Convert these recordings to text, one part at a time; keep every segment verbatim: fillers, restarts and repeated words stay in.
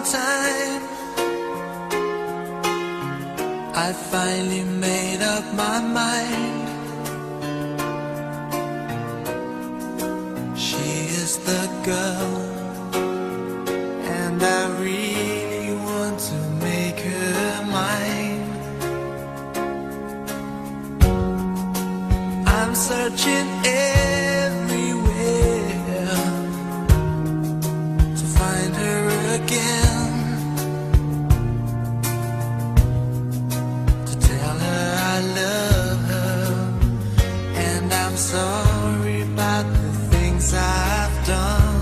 time. I finally made up my mind. She is the girl, and I really want to make her mine. I'm searching everywhere to find her again, to tell her I love her, and I'm sorry about the things I've done.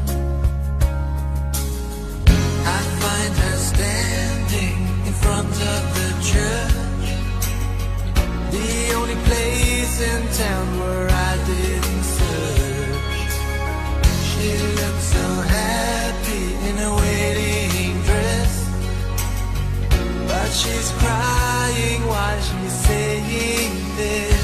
I find her standing in front of the church, the only place in town where I didn't search. She looks so happy in a wedding dress, but she's crying while she's saying this.